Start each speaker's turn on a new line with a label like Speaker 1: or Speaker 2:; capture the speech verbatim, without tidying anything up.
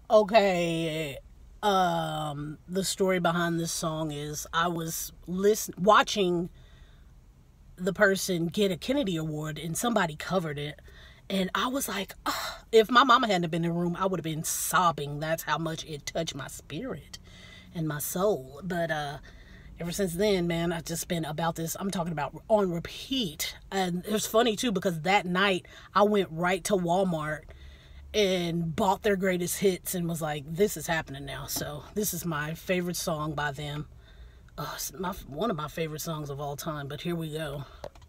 Speaker 1: Okay, um, the story behind this song is I was listen watching the person get a Kennedy Award and somebody covered it. And I was like, oh, if my mama hadn't been in the room, I would have been sobbing. That's how much it touched my spirit and my soul. But uh, ever since then, man, I've just been about this. I'm talking about on repeat. And it was funny, too, because that night I went right to Walmart and bought their greatest hits and was like, this is happening now. So this is my favorite song by them. Uh, it's my, one of my favorite songs of all time. But here we go.